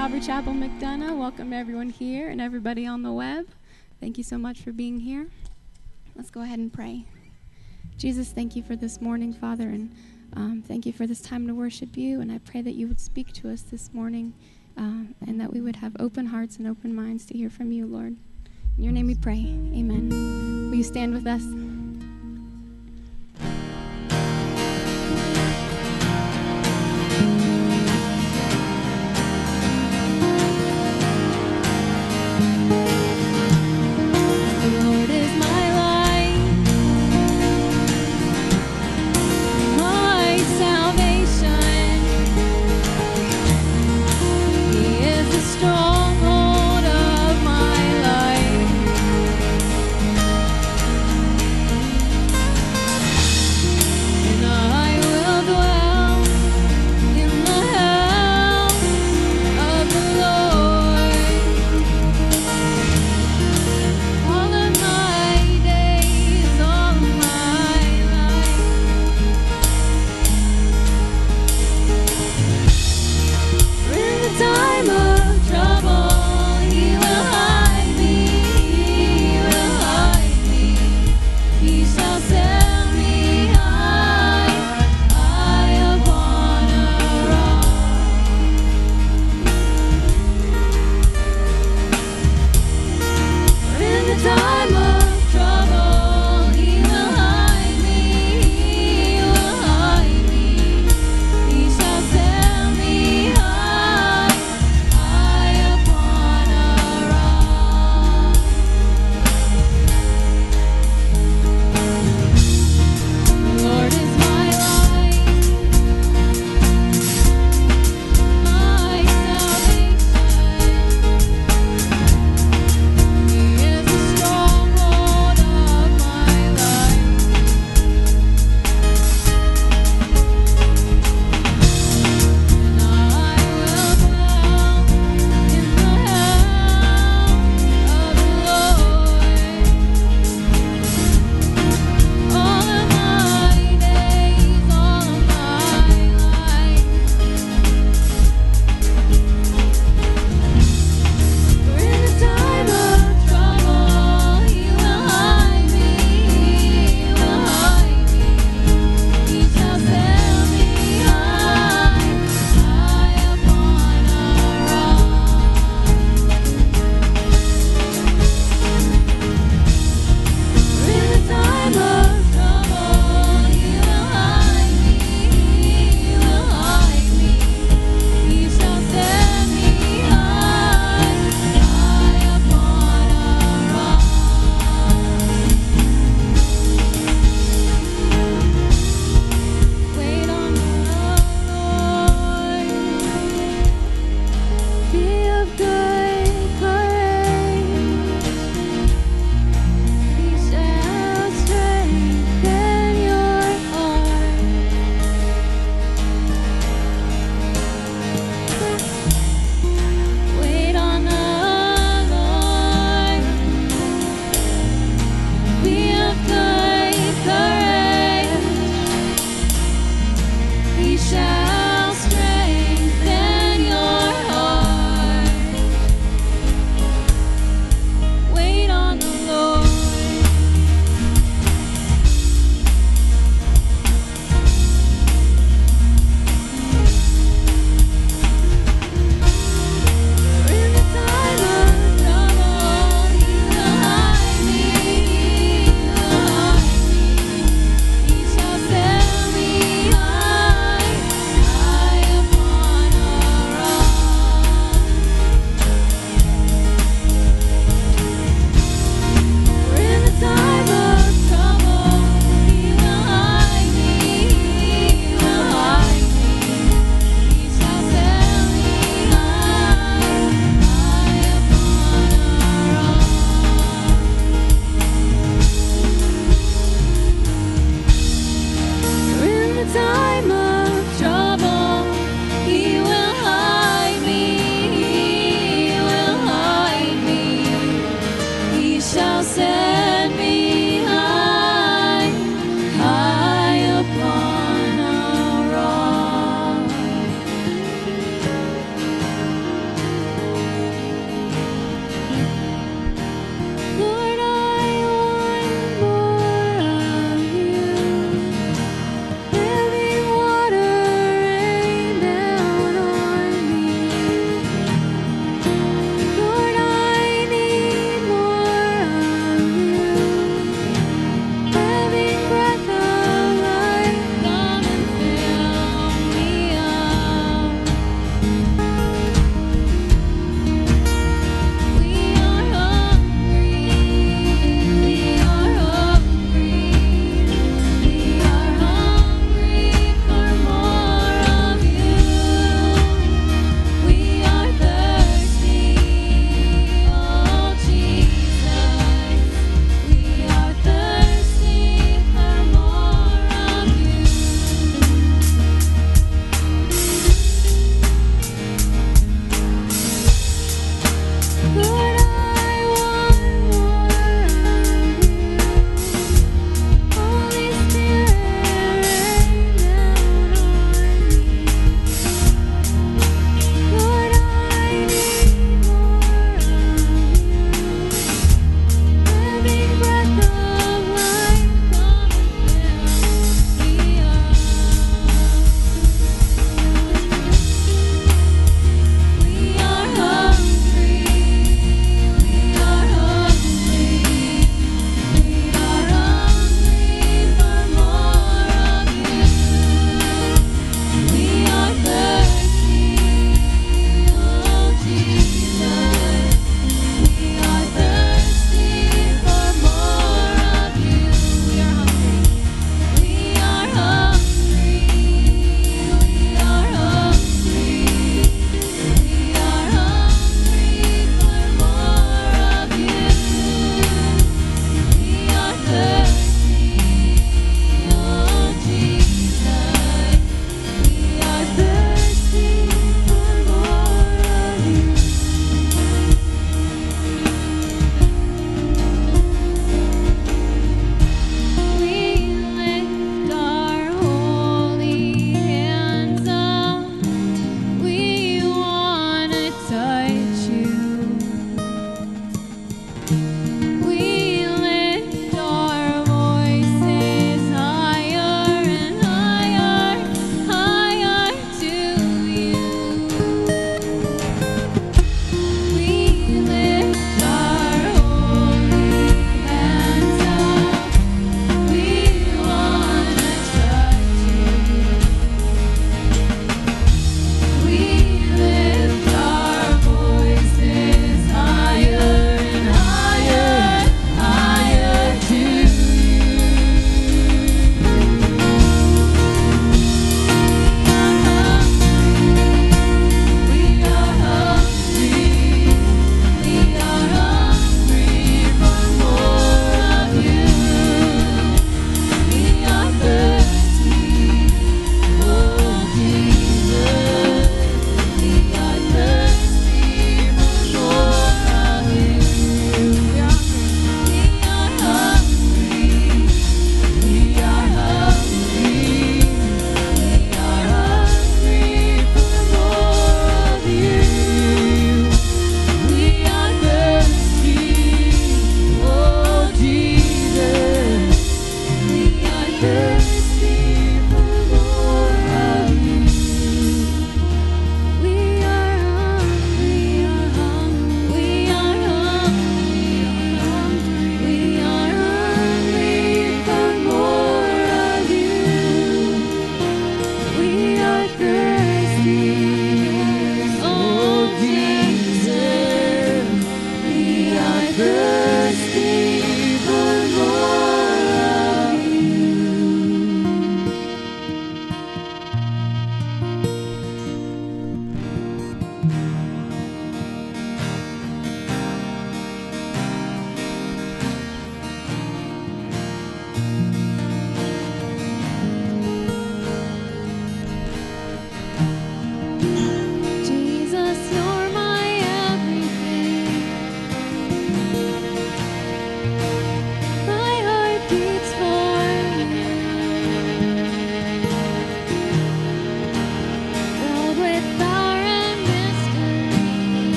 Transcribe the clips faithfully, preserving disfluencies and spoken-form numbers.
Calvary Chapel McDonough. Welcome everyone here and everybody on the web. Thank you so much for being here. Let's go ahead and pray. Jesus, thank you for this morning, Father, and um, thank you for this time to worship you. And I pray that you would speak to us this morning uh, and that we would have open hearts and open minds to hear from you, Lord. In your name we pray. Amen. Will you stand with us? Stronghold of my life.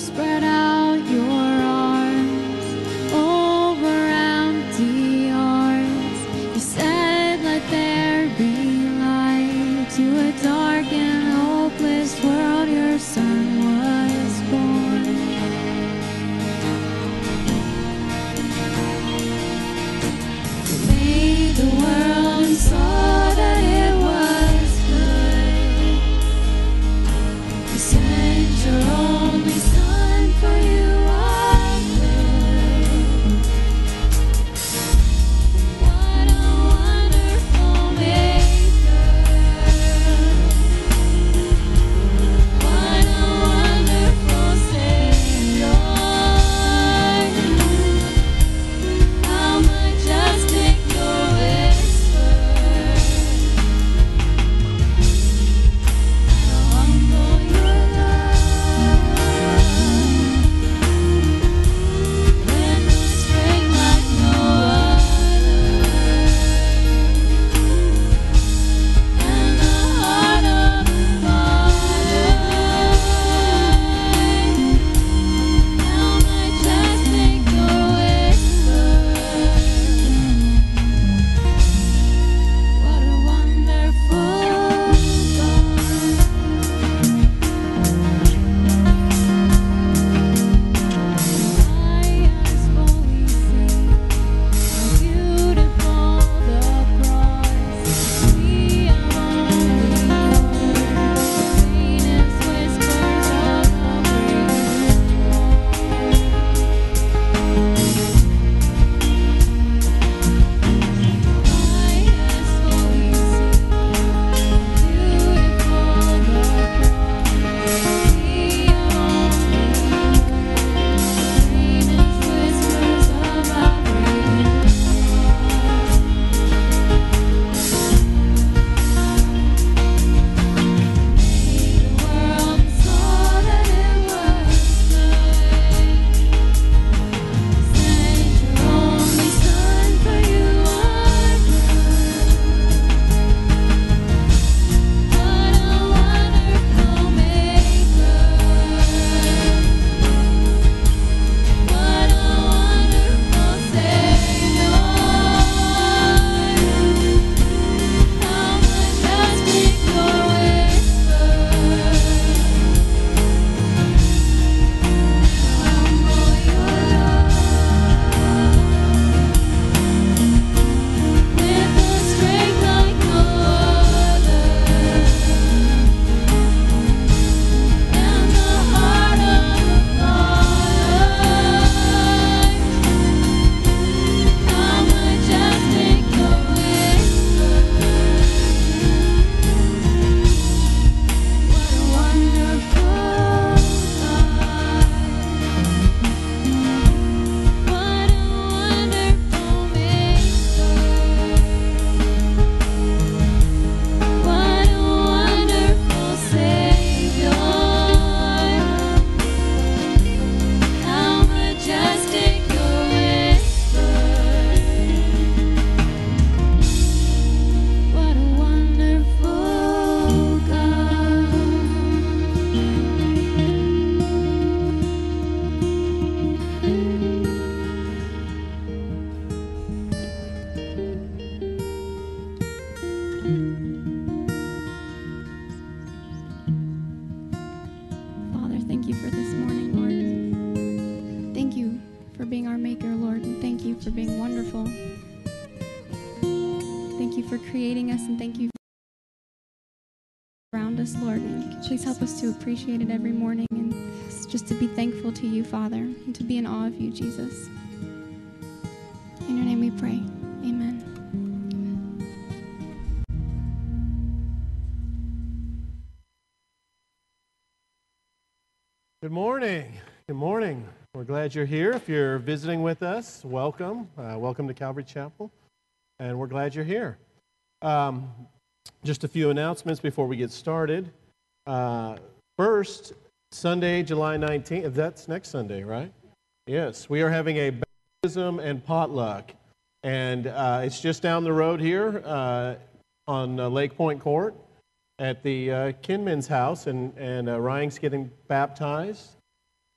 spread out your arms over empty arms. You said, let there be light. To a dark and hopeless world, your son was born. You made the world and saw that it was good. You sent your only son, for you are good. What a wonderful maker. What a wonderful Savior. How majestic your whisper. How humble your love. With a strength like no other. And the heart of the Father. How majestic your whisper. What a wonderful God. Eyes fully see how beautiful the cross. We have only heard faintest whispers of a great Eyes fully see beautiful the cross. We have only heard faintest whispers of a great The world saw that it was good. Sent your only son, for you are good. What a wonderful maker. What a wonderful Savior. How majestic your whisper. How humble your love. With a strength like no other. And the heart of the Father. How majestic your whisper. What a wonderful God. What a wonderful maker. What a wonderful Savior. How majestic your whisper. What a wonderful God. Father, thank you for this morning, Lord. Thank you for being our maker, Lord, and thank you for being wonderful. Thank you for creating us, and thank you for around us, Lord. And please help us to appreciate it every morning and just to be thankful to you, Father, and to be in awe of you, Jesus. In your name we pray. Amen. Good morning. Good morning. We're glad you're here. If you're visiting with us, welcome. Uh, welcome to Calvary Chapel, and we're glad you're here. Um, just a few announcements before we get started. Uh, first, Sunday, July nineteenth. That's next Sunday, right? Yes. We are having a baptism and potluck, and uh, it's just down the road here uh, on uh, Lake Point Court at the uh, Kinman's house, and, and uh, Ryan's getting baptized.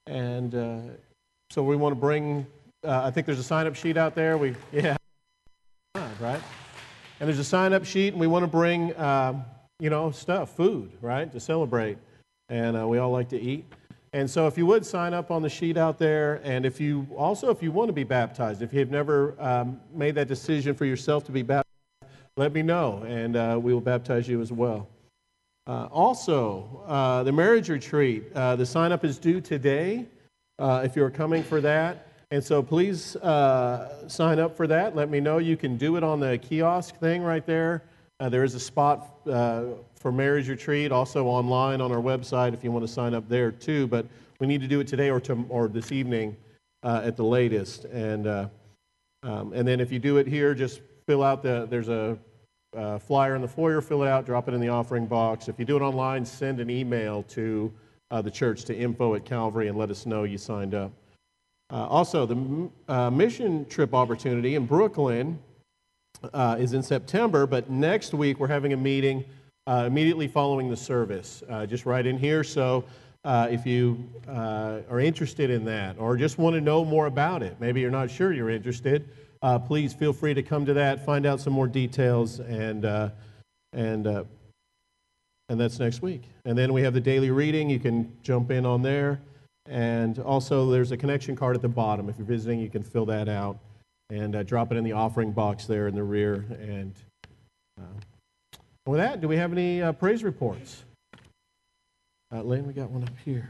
And uh, so we want to bring, uh, I think there's a sign-up sheet out there. We, yeah, right? And there's a sign-up sheet, and we want to bring, um, you know, stuff, food, right, to celebrate. And uh, we all like to eat. And so if you would sign up on the sheet out there, and if you, also if you want to be baptized, if you've never um, made that decision for yourself to be baptized, let me know, and uh, we will baptize you as well. Uh, also, uh, the marriage retreat, uh, the sign-up is due today uh, if you're coming for that. And so please uh, sign up for that. Let me know. You can do it on the kiosk thing right there. Uh, there is a spot uh, for marriage retreat, also online on our website if you want to sign up there too. But we need to do it today or, to, or this evening uh, at the latest. And, uh, um, and then if you do it here, just fill out the, there's a Uh, flyer in the foyer, fill it out, drop it in the offering box. If you do it online, send an email to uh, the church, to info at Calvary, and let us know you signed up. Uh, also, the uh, mission trip opportunity in Brooklyn uh, is in September, but next week we're having a meeting uh, immediately following the service, uh, just right in here. So uh, if you uh, are interested in that or just want to know more about it, maybe you're not sure you're interested, Uh, please feel free to come to that, find out some more details, and uh, and uh, and that's next week. And then we have the daily reading. You can jump in on there, and also there's a connection card at the bottom. If you're visiting, you can fill that out and uh, drop it in the offering box there in the rear. And uh, with that, do we have any uh, praise reports? Uh, Lynn, we got one up here.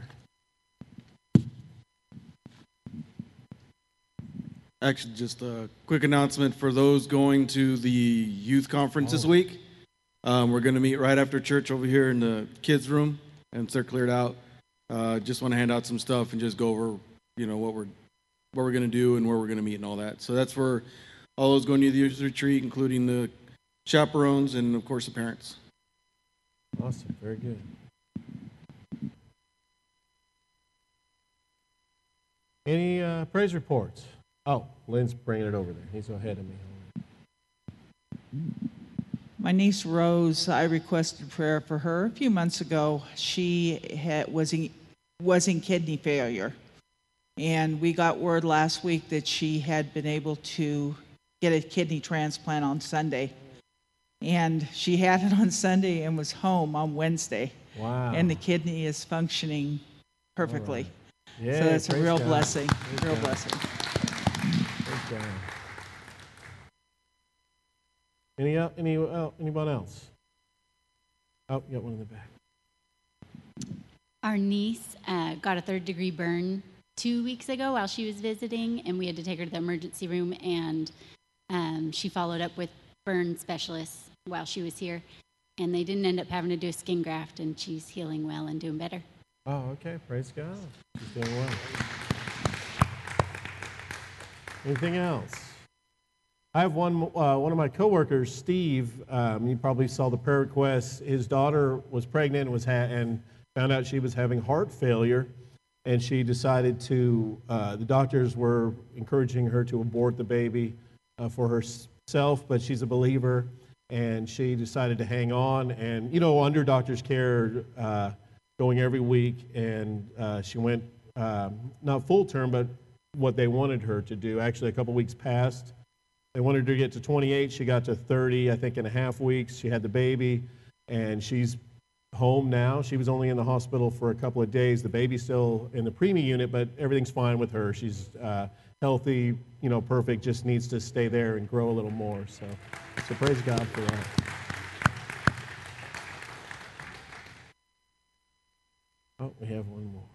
Actually, just a quick announcement for those going to the youth conference oh. this week. Um, we're going to meet right after church over here in the kids' room, and once they're cleared out, uh, just want to hand out some stuff and just go over, you know, what we're what we're going to do and where we're going to meet and all that. So that's for all those going to the youth retreat, including the chaperones and, of course, the parents. Awesome. Very good. Any uh, praise reports? Oh, Lynn's bringing it over there. He's ahead of me. My niece Rose, I requested prayer for her a few months ago. She had, was, in, was in kidney failure. And we got word last week that she had been able to get a kidney transplant on Sunday. And she had it on Sunday and was home on Wednesday. Wow. And the kidney is functioning perfectly. Right. Yeah, so that's a real God. blessing. Praise real God. blessing. Okay. Any uh, any uh, anyone else? Oh, you got one in the back. Our niece uh, got a third degree burn two weeks ago while she was visiting, and we had to take her to the emergency room, and um, she followed up with burn specialists while she was here, and they didn't end up having to do a skin graft, and she's healing well and doing better. Oh, okay. Praise God. She's doing well. Anything else? I have one. Uh, one of my coworkers, Steve. Um, you probably saw the prayer request. His daughter was pregnant and was ha- and found out she was having heart failure, and she decided to. Uh, the doctors were encouraging her to abort the baby uh, for herself, but she's a believer, and she decided to hang on. And you know, under doctor's care, uh, going every week, and uh, she went um, not full term, but what they wanted her to do. Actually, a couple weeks passed. They wanted her to get to twenty-eight. She got to thirty, I think, in a half weeks. She had the baby, and she's home now. She was only in the hospital for a couple of days. The baby's still in the preemie unit, but everything's fine with her. She's uh, healthy, you know, perfect, just needs to stay there and grow a little more. So, so praise God for that. Oh, we have one more.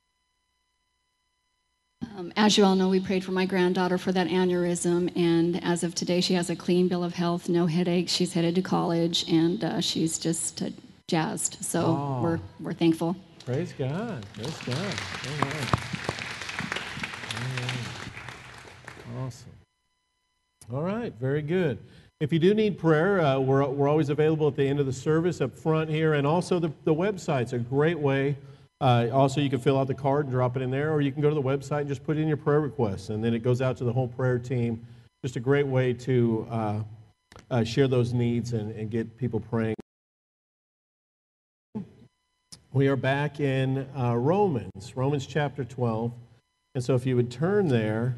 Um, as you all know, we prayed for my granddaughter for that aneurysm, and as of today, she has a clean bill of health, no headaches. She's headed to college, and uh, she's just uh, jazzed. So oh. we're we're thankful. Praise God. Praise God. All right. All right. Awesome. All right. Very good. If you do need prayer, uh, we're we're always available at the end of the service up front here, and also the the website's a great way. Uh, also, you can fill out the card and drop it in there, or you can go to the website and just put in your prayer requests, and then it goes out to the whole prayer team. Just a great way to uh, uh, share those needs and, and get people praying. We are back in uh, Romans, Romans chapter twelve. And so if you would turn there,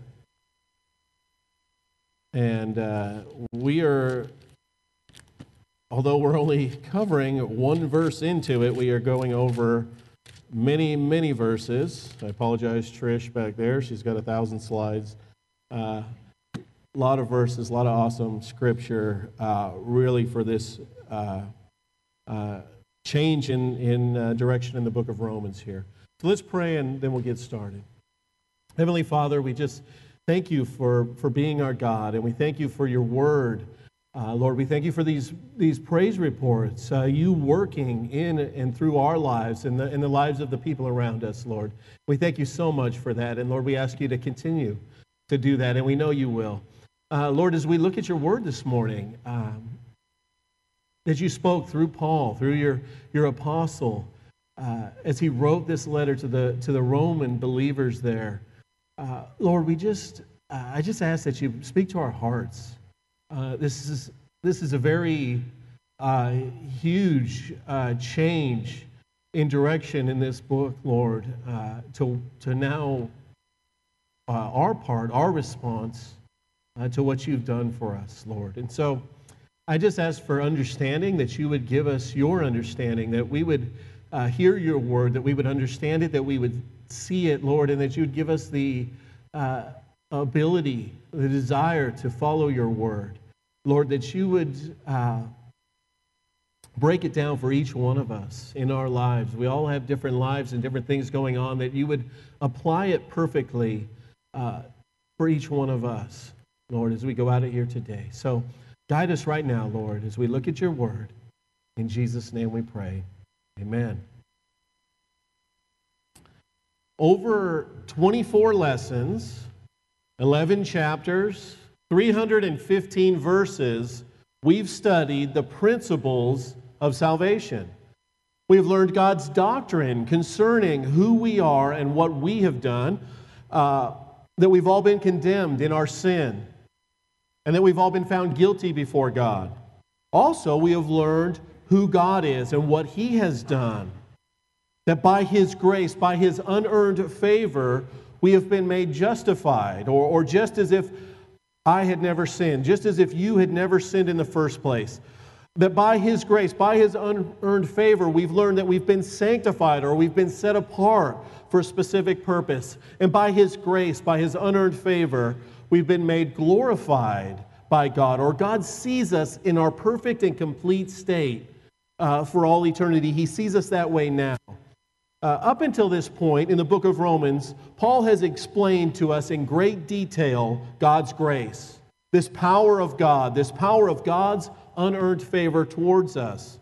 and uh, we are, although we're only covering one verse into it, we are going over many, many verses. I apologize, Trish, back there. She's got a thousand slides. Uh, a lot of verses, a lot of awesome scripture, uh, really for this uh, uh, change in, in uh, direction in the book of Romans here. So let's pray and then we'll get started. Heavenly Father, we just thank you for, for being our God, and we thank you for your word. Uh, Lord, we thank you for these, these praise reports, uh, you working in and through our lives and the, in the lives of the people around us, Lord. We thank you so much for that, and Lord, we ask you to continue to do that, and we know you will. Uh, Lord, as we look at your word this morning, um, that you spoke through Paul, through your, your apostle, uh, as he wrote this letter to the, to the Roman believers there. Uh, Lord, we just, uh, I just ask that you speak to our hearts. Uh, this is this is a very uh, huge uh, change in direction in this book, Lord, uh, to to now uh, our part, our response uh, to what you've done for us, Lord. And so I just ask for understanding, that you would give us your understanding, that we would uh, hear your word, that we would understand it, that we would see it, Lord, and that you would give us the uh, ability, the desire to follow your word. Lord, that you would uh, break it down for each one of us in our lives. We all have different lives and different things going on, that you would apply it perfectly uh, for each one of us, Lord, as we go out of here today. So guide us right now, Lord, as we look at your word. In Jesus' name we pray. Amen. Over twenty-four lessons, eleven chapters, three hundred fifteen verses, we've studied the principles of salvation. We've learned God's doctrine concerning who we are and what we have done, uh, that we've all been condemned in our sin, and that we've all been found guilty before God. Also, we have learned who God is and what He has done. That by His grace, by His unearned favor, we have been made justified, or, or just as if I had never sinned, just as if you had never sinned in the first place. That by His grace, by His unearned favor, we've learned that we've been sanctified, or we've been set apart for a specific purpose. And by His grace, by His unearned favor, we've been made glorified by God, or God sees us in our perfect and complete state uh, for all eternity. He sees us that way now. Uh, up until this point in the book of Romans, Paul has explained to us in great detail God's grace, this power of God, this power of God's unearned favor towards us.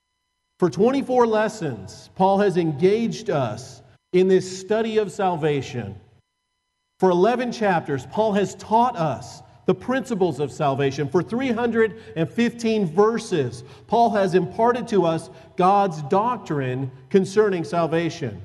For twenty-four lessons, Paul has engaged us in this study of salvation. For eleven chapters, Paul has taught us the principles of salvation. For three hundred fifteen verses, Paul has imparted to us God's doctrine concerning salvation.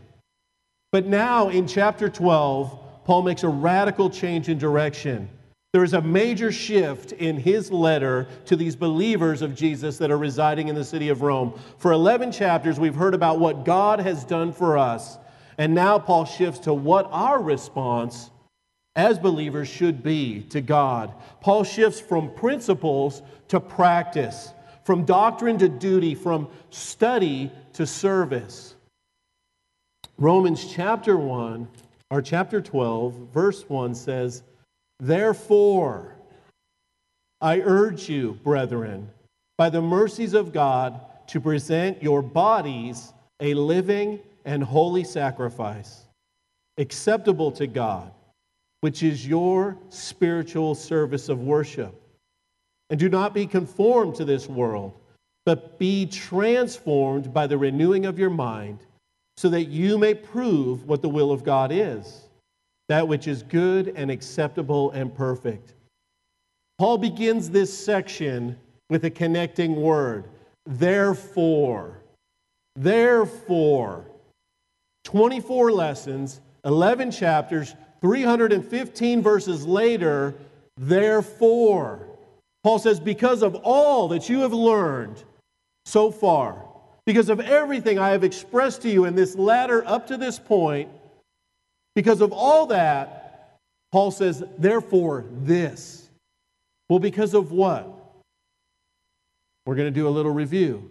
But now in chapter twelve, Paul makes a radical change in direction. There is a major shift in his letter to these believers of Jesus that are residing in the city of Rome. For eleven chapters, we've heard about what God has done for us. And now Paul shifts to what our response as believers should be to God. Paul shifts from principles to practice, from doctrine to duty, from study to service. Romans chapter one, or chapter twelve, verse one says, "Therefore, I urge you, brethren, by the mercies of God, to present your bodies a living and holy sacrifice, acceptable to God, which is your spiritual service of worship. And do not be conformed to this world, but be transformed by the renewing of your mind, so that you may prove what the will of God is, that which is good and acceptable and perfect." Paul begins this section with a connecting word, therefore. Therefore. twenty-four lessons, eleven chapters, three hundred fifteen verses later, therefore. Paul says, because of all that you have learned so far, Because of everything I have expressed to you in this letter up to this point, because of all that, Paul says, therefore this. Well, because of what? We're going to do a little review.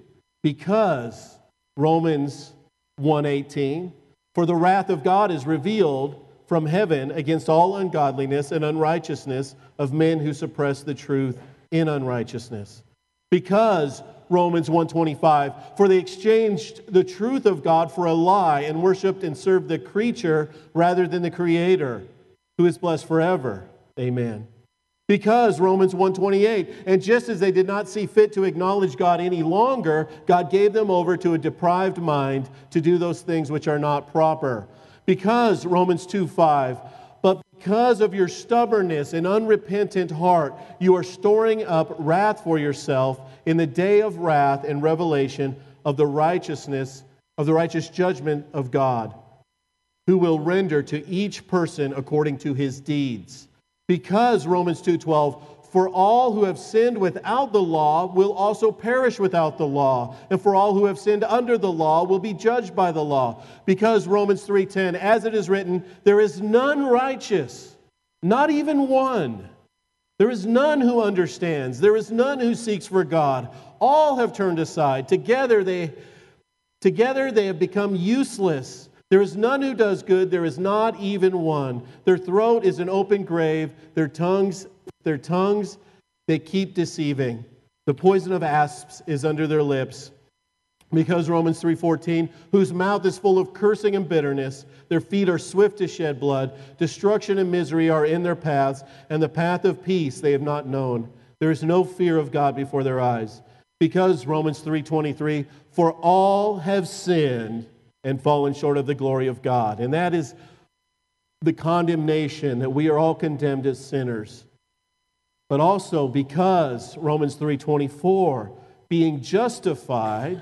Because Romans one eighteen, for the wrath of God is revealed from heaven against all ungodliness and unrighteousness of men who suppress the truth in unrighteousness. Because Romans one twenty-five, for they exchanged the truth of God for a lie and worshiped and served the creature rather than the Creator, who is blessed forever. Amen. Because Romans one twenty-eight, and just as they did not see fit to acknowledge God any longer, God gave them over to a deprived mind to do those things which are not proper. Because Romans two five, but because of your stubbornness and unrepentant heart, you are storing up wrath for yourself in the day of wrath and revelation of the righteousness, of the righteous judgment of God, who will render to each person according to his deeds. Because Romans two twelve, for all who have sinned without the law will also perish without the law, and for all who have sinned under the law will be judged by the law. Because Romans three ten, as it is written, there is none righteous, not even one. There is none who understands. There is none who seeks for God. All have turned aside. Together they, together they have become useless. There is none who does good. There is not even one. Their throat is an open grave. Their tongues, their tongues, they keep deceiving. The poison of asps is under their lips. Because Romans three fourteen, whose mouth is full of cursing and bitterness, their feet are swift to shed blood, destruction and misery are in their paths, and the path of peace they have not known. There is no fear of God before their eyes. Because Romans three twenty-three, for all have sinned and fallen short of the glory of God. And that is the condemnation, that we are all condemned as sinners. But also because Romans three twenty-four, being justified,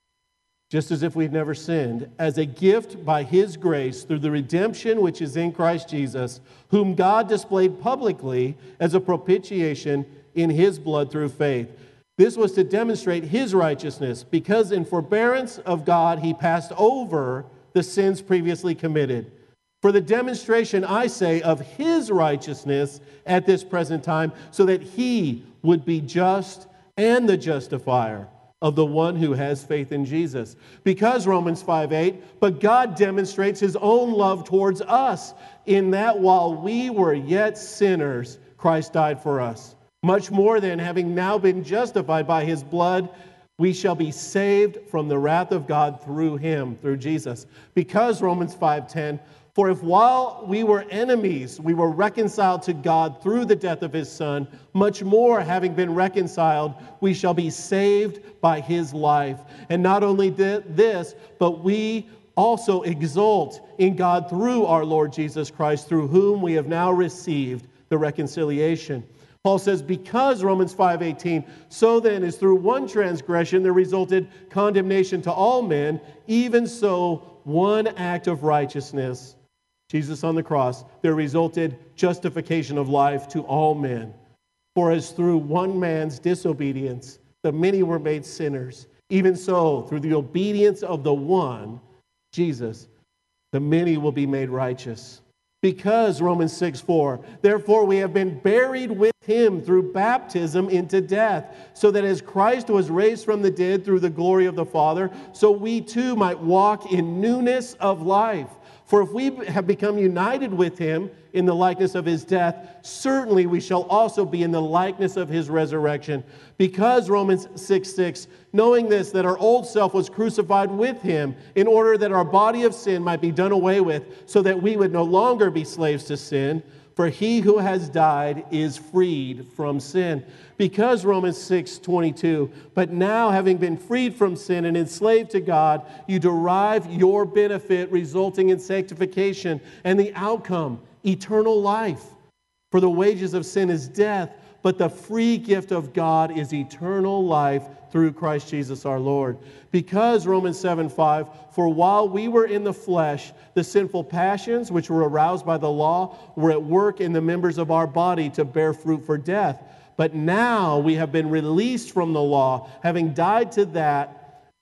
just as if we'd never sinned, as a gift by His grace through the redemption which is in Christ Jesus, whom God displayed publicly as a propitiation in His blood through faith. This was to demonstrate His righteousness, because in forbearance of God He passed over the sins previously committed. For the demonstration, I say, of His righteousness at this present time, so that He would be just and the justifier of the one who has faith in Jesus. Because Romans five eight, but God demonstrates His own love towards us, in that while we were yet sinners, Christ died for us. Much more than, having now been justified by His blood, we shall be saved from the wrath of God through Him, through Jesus. Because Romans five ten, for if while we were enemies, we were reconciled to God through the death of His Son, much more, having been reconciled, we shall be saved by His life. And not only this, but we also exult in God through our Lord Jesus Christ, through whom we have now received the reconciliation. Paul says, because Romans five eighteen, so then as through one transgression there resulted condemnation to all men, even so one act of righteousness, Jesus on the cross, there resulted justification of life to all men. For as through one man's disobedience the many were made sinners, even so through the obedience of the one, Jesus, the many will be made righteous. Because Romans six four, therefore we have been buried with Him through baptism into death, so that as Christ was raised from the dead through the glory of the Father, so we too might walk in newness of life. For if we have become united with Him in the likeness of His death, certainly we shall also be in the likeness of His resurrection. Because Romans six six, knowing this, that our old self was crucified with Him, in order that our body of sin might be done away with, so that we would no longer be slaves to sin. For he who has died is freed from sin. Because Romans six twenty-two, but now having been freed from sin and enslaved to God, you derive your benefit resulting in sanctification, and the outcome, eternal life. For the wages of sin is death, but the free gift of God is eternal life through Christ Jesus our Lord. Because Romans seven five, for while we were in the flesh, the sinful passions which were aroused by the law were at work in the members of our body to bear fruit for death. But now we have been released from the law, having died to that,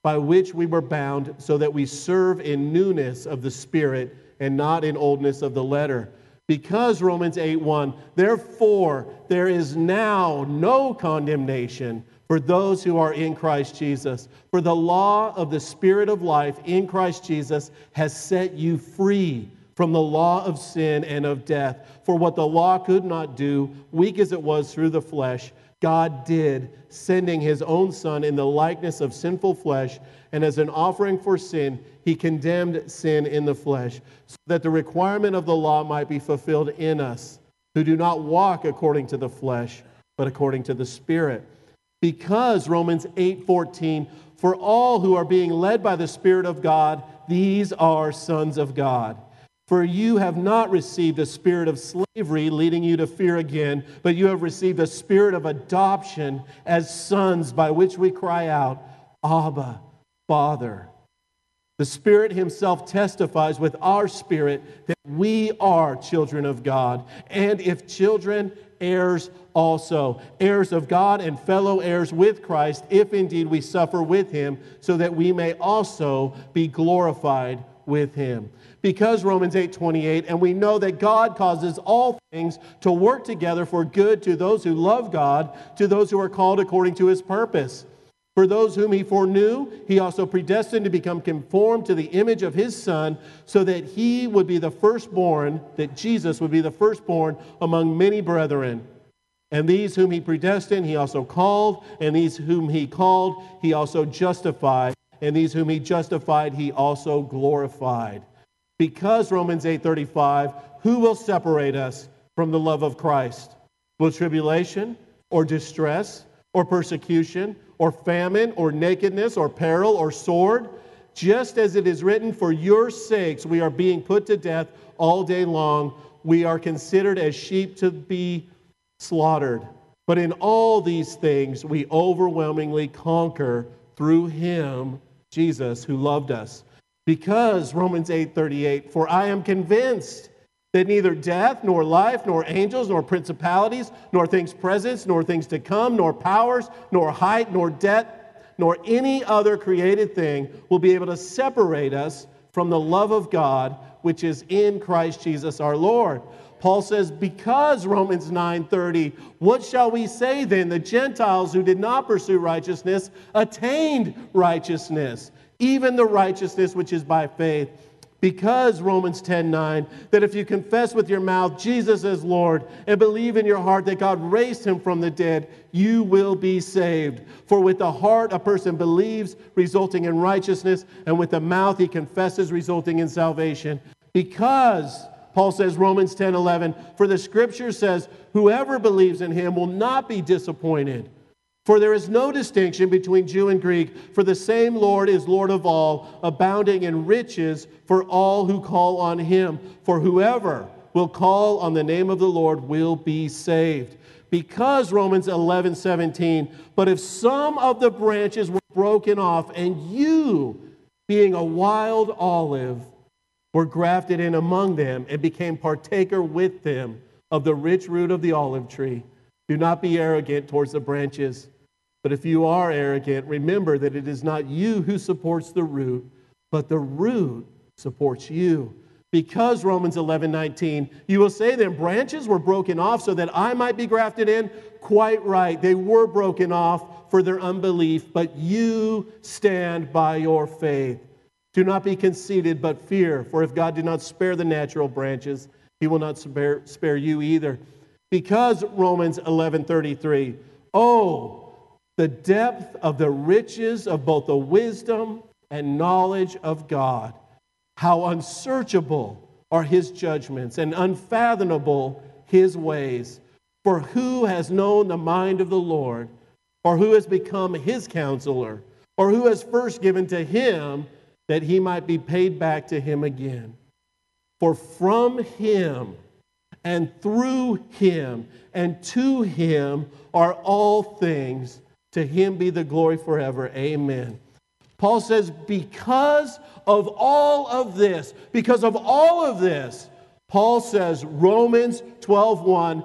by which we were bound, so that we serve in newness of the Spirit and not in oldness of the letter. Because, Romans eight one, therefore there is now no condemnation for those who are in Christ Jesus. For the law of the Spirit of life in Christ Jesus has set you free from the law of sin and of death. For what the law could not do, weak as it was through the flesh, God did, sending his own Son in the likeness of sinful flesh, and as an offering for sin, he condemned sin in the flesh, so that the requirement of the law might be fulfilled in us, who do not walk according to the flesh, but according to the Spirit. Because, Romans eight fourteen, for all who are being led by the Spirit of God, these are sons of God. For you have not received a spirit of slavery leading you to fear again, but you have received a spirit of adoption as sons, by which we cry out, Abba, Father. The Spirit himself testifies with our spirit that we are children of God, and if children, heirs also, heirs of God and fellow heirs with Christ, if indeed we suffer with him, so that we may also be glorified with him. Because, Romans eight twenty-eight, and we know that God causes all things to work together for good to those who love God, to those who are called according to his purpose. For those whom he foreknew, he also predestined to become conformed to the image of his Son, so that he would be the firstborn, that Jesus would be the firstborn among many brethren. And these whom he predestined, he also called, and these whom he called, he also justified, and these whom he justified, he also glorified. Because, Romans eight thirty-five, who will separate us from the love of Christ? Will tribulation, or distress, or persecution, or famine, or nakedness, or peril, or sword? Just as it is written, for your sakes we are being put to death all day long. We are considered as sheep to be slaughtered. But in all these things we overwhelmingly conquer through him, Jesus, who loved us. Because, Romans eight thirty-eight, for I am convinced that neither death, nor life, nor angels, nor principalities, nor things present, nor things to come, nor powers, nor height, nor depth, nor any other created thing will be able to separate us from the love of God, which is in Christ Jesus our Lord. Paul says, because, Romans nine thirty, what shall we say then? The Gentiles who did not pursue righteousness attained righteousness, even the righteousness which is by faith. Because, Romans ten nine, that if you confess with your mouth Jesus as Lord and believe in your heart that God raised him from the dead, you will be saved. For with the heart a person believes, resulting in righteousness, and with the mouth he confesses, resulting in salvation. Because, Paul says, Romans ten eleven, for the scripture says, whoever believes in him will not be disappointed. For there is no distinction between Jew and Greek, for the same Lord is Lord of all, abounding in riches for all who call on him. For whoever will call on the name of the Lord will be saved. Because, Romans eleven seventeen, but if some of the branches were broken off, and you, being a wild olive, were grafted in among them and became partaker with them of the rich root of the olive tree, do not be arrogant towards the branches. But if you are arrogant, remember that it is not you who supports the root, but the root supports you. Because, Romans eleven nineteen, you will say then, branches were broken off so that I might be grafted in. Quite right, they were broken off for their unbelief, but you stand by your faith. Do not be conceited, but fear, for if God did not spare the natural branches, he will not spare, spare you either. Because, Romans eleven thirty-three, oh, the depth of the riches of both the wisdom and knowledge of God. How unsearchable are his judgments and unfathomable his ways. For who has known the mind of the Lord, or who has become his counselor, or who has first given to him that he might be paid back to him again? For from him and through him and to him are all things. To him be the glory forever. Amen. Paul says, because of all of this, because of all of this, Paul says, Romans twelve one,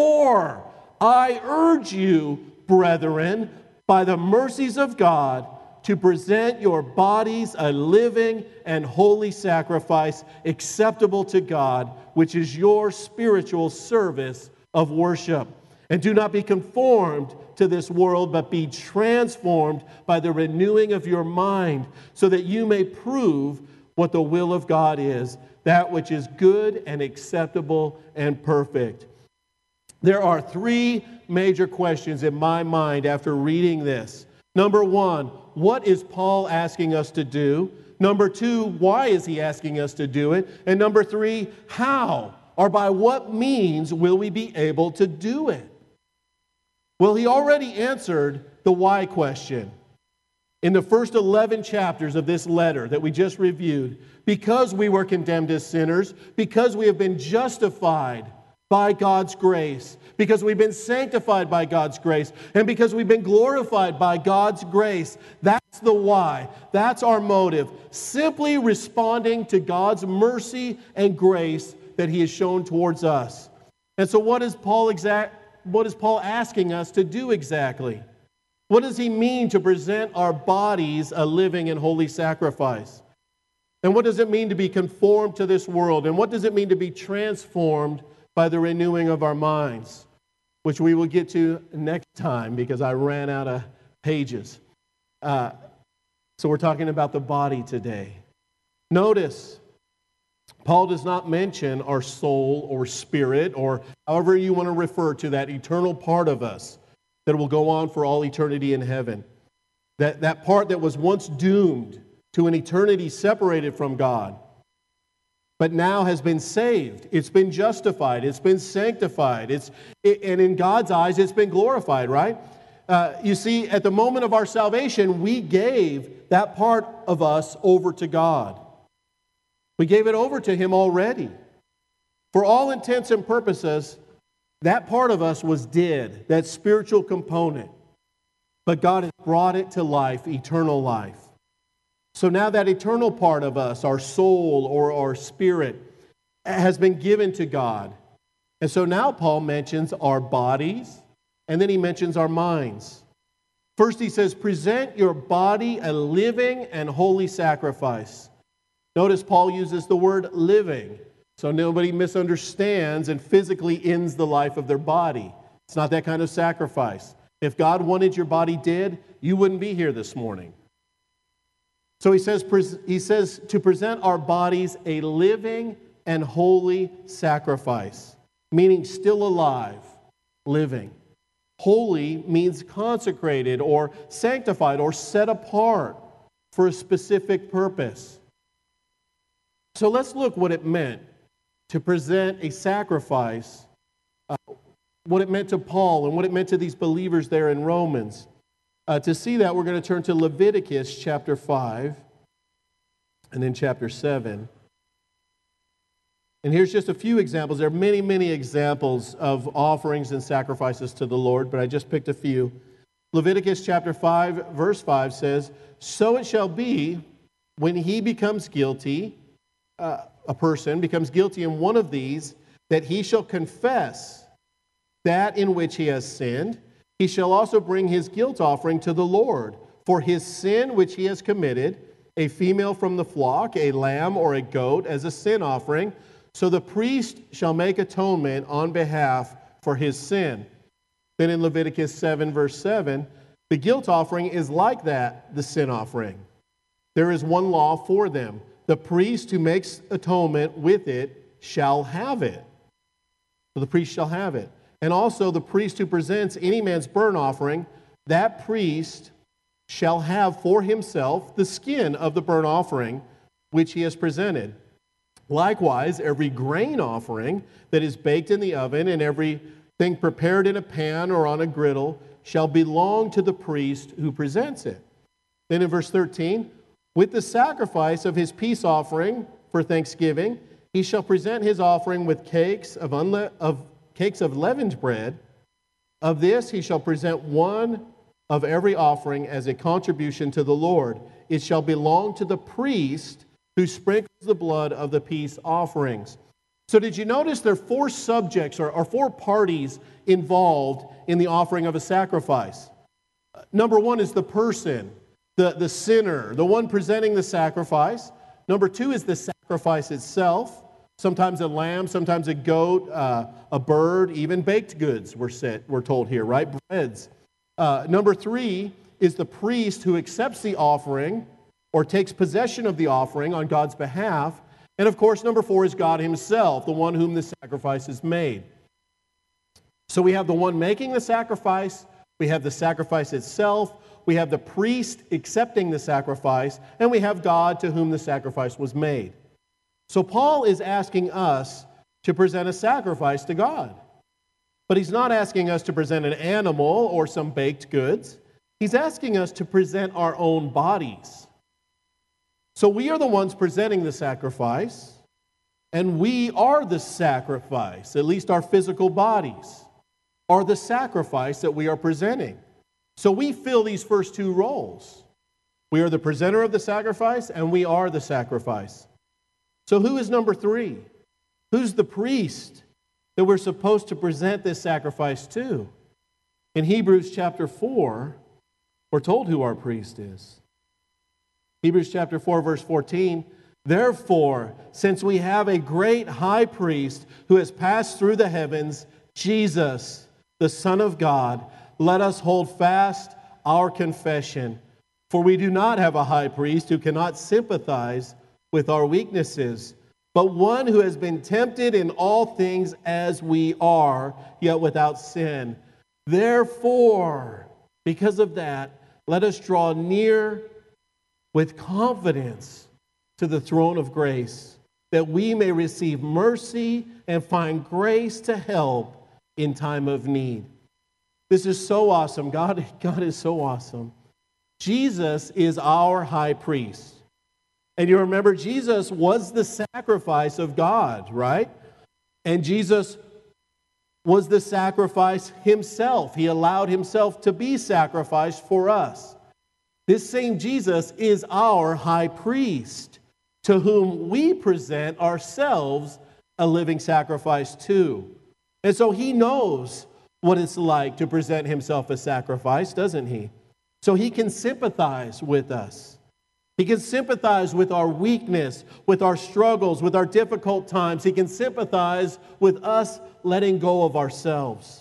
therefore I urge you, brethren, by the mercies of God, to present your bodies a living and holy sacrifice acceptable to God, which is your spiritual service of worship. And do not be conformed to this world, but be transformed by the renewing of your mind, so that you may prove what the will of God is, that which is good and acceptable and perfect. There are three major questions in my mind after reading this. Number one, what is Paul asking us to do? Number two, why is he asking us to do it? And number three, how or by what means will we be able to do it? Well, he already answered the why question in the first eleven chapters of this letter that we just reviewed. Because we were condemned as sinners, because we have been justified by God's grace, because we've been sanctified by God's grace, and because we've been glorified by God's grace. That's the why. That's our motive. Simply responding to God's mercy and grace that He has shown towards us. And so what is Paul exact? What is Paul asking us to do exactly? What does he mean to present our bodies a living and holy sacrifice? And what does it mean to be conformed to this world? And what does it mean to be transformed by the renewing of our minds? Which we will get to next time because I ran out of pages. Uh, so we're talking about the body today. Notice, Paul does not mention our soul or spirit or however you want to refer to that eternal part of us that will go on for all eternity in heaven. That, that part that was once doomed to an eternity separated from God, but now has been saved. It's been justified. It's been sanctified. It's, it, and in God's eyes, it's been glorified, right? Uh, you see, at the moment of our salvation, we gave that part of us over to God. We gave it over to Him already. For all intents and purposes, that part of us was dead, that spiritual component. But God has brought it to life, eternal life. So now that eternal part of us, our soul or our spirit, has been given to God. And so now Paul mentions our bodies, and then he mentions our minds. First he says, present your body a living and holy sacrifice. Notice Paul uses the word living, so nobody misunderstands and physically ends the life of their body. It's not that kind of sacrifice. If God wanted your body dead, you wouldn't be here this morning. So he says, he says to present our bodies a living and holy sacrifice, meaning still alive, living. Holy means consecrated or sanctified or set apart for a specific purpose. So let's look what it meant to present a sacrifice, uh, what it meant to Paul and what it meant to these believers there in Romans. Uh, to see that, we're going to turn to Leviticus chapter five and then chapter seven. And here's just a few examples. There are many, many examples of offerings and sacrifices to the Lord, but I just picked a few. Leviticus chapter five, verse five says, "So it shall be when he becomes guilty, uh, a person becomes guilty in one of these, that he shall confess that in which he has sinned. He shall also bring his guilt offering to the Lord for his sin which he has committed, a female from the flock, a lamb or a goat as a sin offering. So the priest shall make atonement on behalf for his sin." Then in Leviticus seven, verse seven, the guilt offering is like that, the sin offering. There is one law for them. The priest who makes atonement with it shall have it. So the priest shall have it. And also the priest who presents any man's burnt offering, that priest shall have for himself the skin of the burnt offering which he has presented. Likewise, every grain offering that is baked in the oven and everything prepared in a pan or on a griddle shall belong to the priest who presents it. Then in verse thirteen, with the sacrifice of his peace offering for thanksgiving, he shall present his offering with cakes of, unle- of cakes of leavened bread. Of this he shall present one of every offering as a contribution to the Lord. It shall belong to the priest who sprinkles the blood of the peace offerings. So did you notice there are four subjects or, or four parties involved in the offering of a sacrifice? Number one is the person. the, the sinner, the one presenting the sacrifice. Number two is the sacrifice itself. Sometimes a lamb, sometimes a goat, uh, a bird, even baked goods we're, set, we're told here, right? Breads. Uh, number three is the priest who accepts the offering or takes possession of the offering on God's behalf. And of course, number four is God himself, the one whom the sacrifice is made. So we have the one making the sacrifice, we have the sacrifice itself, we have the priest accepting the sacrifice, and we have God to whom the sacrifice was made. So Paul is asking us to present a sacrifice to God. But he's not asking us to present an animal or some baked goods. He's asking us to present our own bodies. So we are the ones presenting the sacrifice, and we are the sacrifice, at least our physical bodies are the sacrifice that we are presenting. So we fill these first two roles. We are the presenter of the sacrifice, and we are the sacrifice. So who is number three? Who's the priest that we're supposed to present this sacrifice to? In Hebrews chapter four, we're told who our priest is. Hebrews chapter four, verse fourteen, therefore, since we have a great high priest who has passed through the heavens, Jesus, the Son of God, let us hold fast our confession. For we do not have a high priest who cannot sympathize with our weaknesses, but one who has been tempted in all things as we are, yet without sin. Therefore, because of that, let us draw near with confidence to the throne of grace, that we may receive mercy and find grace to help in time of need. This is so awesome. God, God is so awesome. Jesus is our high priest. And you remember, Jesus was the sacrifice of God, right? And Jesus was the sacrifice himself. He allowed himself to be sacrificed for us. This same Jesus is our high priest, to whom we present ourselves a living sacrifice too. And so he knows what it's like to present himself as sacrifice, doesn't he? So he can sympathize with us. He can sympathize with our weakness, with our struggles, with our difficult times. He can sympathize with us letting go of ourselves.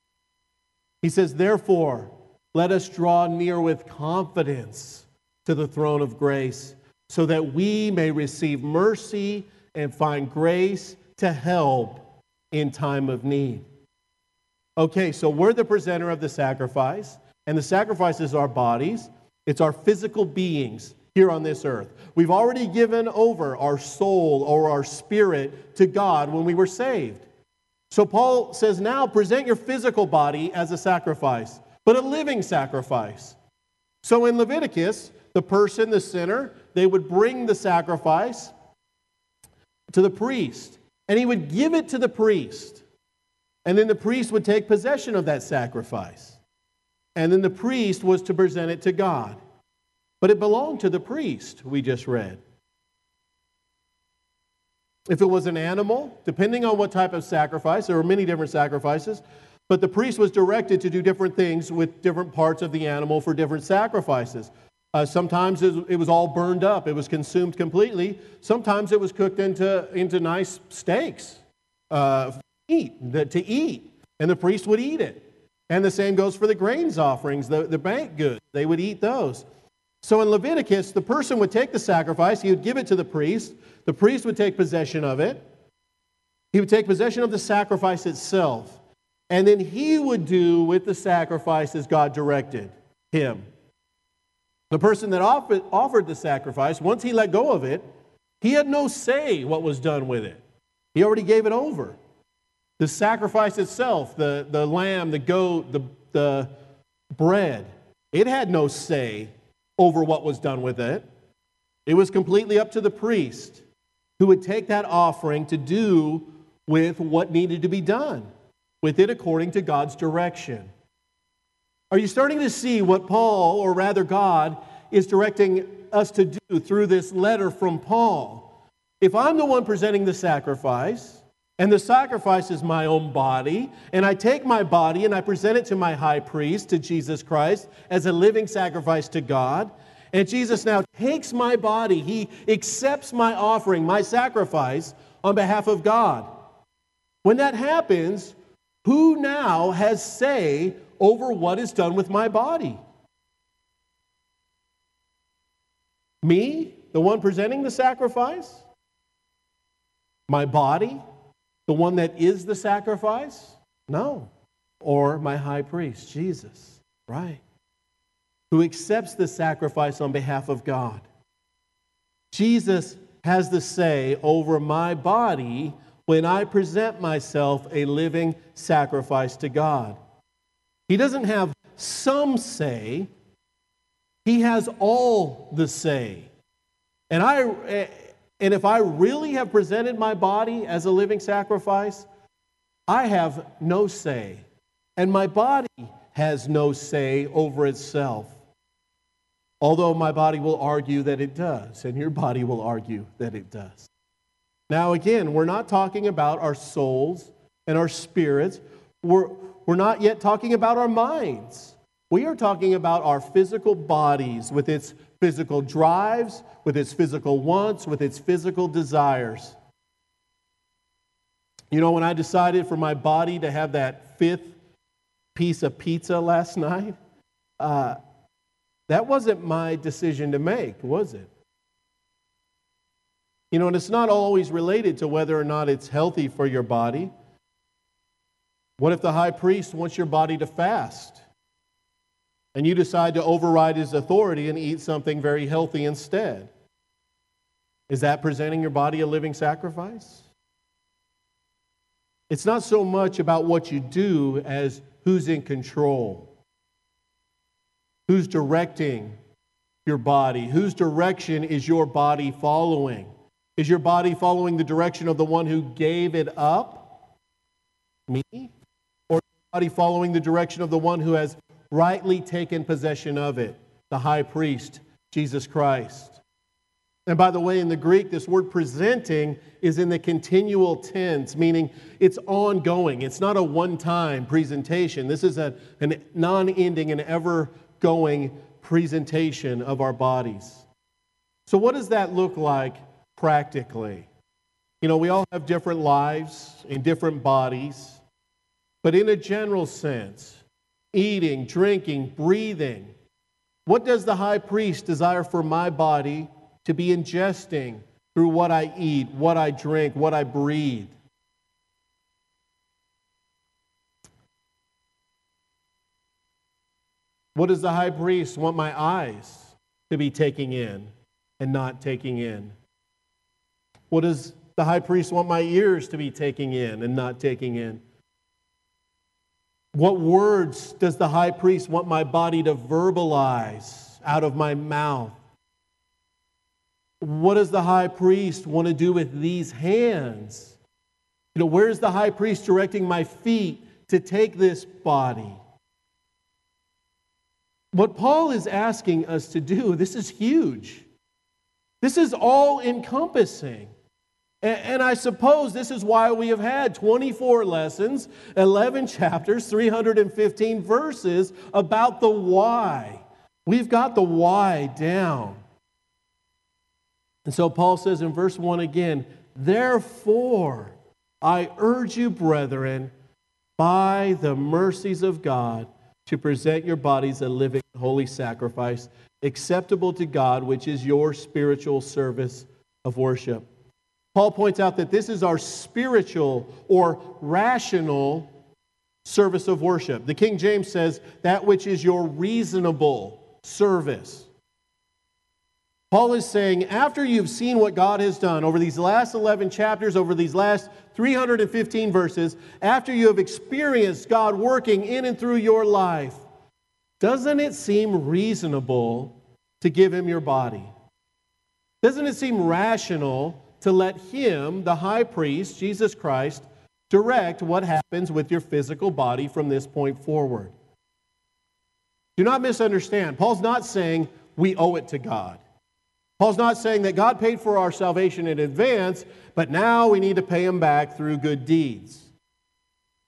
He says, therefore, let us draw near with confidence to the throne of grace, so that we may receive mercy and find grace to help in time of need. Okay, so we're the presenter of the sacrifice, and the sacrifice is our bodies. It's our physical beings here on this earth. We've already given over our soul or our spirit to God when we were saved. So Paul says, now present your physical body as a sacrifice, but a living sacrifice. So in Leviticus, the person, the sinner, they would bring the sacrifice to the priest, and he would give it to the priest. And then the priest would take possession of that sacrifice. And then the priest was to present it to God. But it belonged to the priest, we just read. If it was an animal, depending on what type of sacrifice, there were many different sacrifices, but the priest was directed to do different things with different parts of the animal for different sacrifices. Uh, sometimes it was all burned up. It was consumed completely. Sometimes it was cooked into, into nice steaks uh, eat, to eat, and the priest would eat it. And the same goes for the grains offerings, the, the bank goods. They would eat those. So in Leviticus, the person would take the sacrifice, he would give it to the priest, the priest would take possession of it, he would take possession of the sacrifice itself, and then he would do with the sacrifice as God directed him. The person that offered, offered the sacrifice, once he let go of it, he had no say what was done with it. He already gave it over. The sacrifice itself, the, the lamb, the goat, the, the bread, it had no say over what was done with it. It was completely up to the priest, who would take that offering to do with what needed to be done with it according to God's direction. Are you starting to see what Paul, or rather God, is directing us to do through this letter from Paul? If I'm the one presenting the sacrifice, and the sacrifice is my own body, and I take my body and I present it to my high priest, to Jesus Christ, as a living sacrifice to God, And Jesus now takes my body. He accepts my offering, my sacrifice on behalf of God. When that happens, who now has say over what is done with my body? Me, the one presenting the sacrifice? My body, the one that is the sacrifice? No. Or my high priest, Jesus, right? Who accepts the sacrifice on behalf of God. Jesus has the say over my body when I present myself a living sacrifice to God. He doesn't have some say. He has all the say. And I and if I really have presented my body as a living sacrifice, I have no say. And my body has no say over itself. Although my body will argue that it does, and your body will argue that it does. Now again, we're not talking about our souls and our spirits. We're, we're not yet talking about our minds. We are talking about our physical bodies with its physical drives, with its physical wants, with its physical desires. You know, when I decided for my body to have that fifth piece of pizza last night, uh, that wasn't my decision to make, was it? You know, and it's not always related to whether or not it's healthy for your body. What if the high priest wants your body to fast? And you decide to override his authority and eat something very healthy instead? Is that presenting your body a living sacrifice? It's not so much about what you do as who's in control. Who's directing your body? Whose direction is your body following? Is your body following the direction of the one who gave it up? Me? Or is your body following the direction of the one who has rightly taken possession of it? The high priest, Jesus Christ. And by the way, in the Greek, this word presenting is in the continual tense, meaning it's ongoing. It's not a one-time presentation. This is a, an non-ending and ever going presentation of our bodies. So what does that look like practically? You know, we all have different lives and different bodies, but in a general sense, eating, drinking, breathing, what does the high priest desire for my body to be ingesting through what I eat, what I drink, what I breathe? What does the high priest want my eyes to be taking in and not taking in? What does the high priest want my ears to be taking in and not taking in? What words does the high priest want my body to verbalize out of my mouth? What does the high priest want to do with these hands? You know, where's the high priest directing my feet to take this body? What Paul is asking us to do, this is huge. This is all-encompassing. And, and I suppose this is why we have had twenty-four lessons, eleven chapters, three hundred fifteen verses about the why. We've got the why down. And so Paul says in verse one again, "Therefore, I urge you, brethren, by the mercies of God, to present your bodies a living, holy sacrifice, acceptable to God, which is your spiritual service of worship." Paul points out that this is our spiritual or rational service of worship. The King James says, that which is your reasonable service. Paul is saying, after you've seen what God has done over these last eleven chapters, over these last three hundred fifteen verses, after you have experienced God working in and through your life, doesn't it seem reasonable to give Him your body? Doesn't it seem rational to let Him, the high priest, Jesus Christ, direct what happens with your physical body from this point forward? Do not misunderstand. Paul's not saying we owe it to God. Paul's not saying that God paid for our salvation in advance, but now we need to pay Him back through good deeds.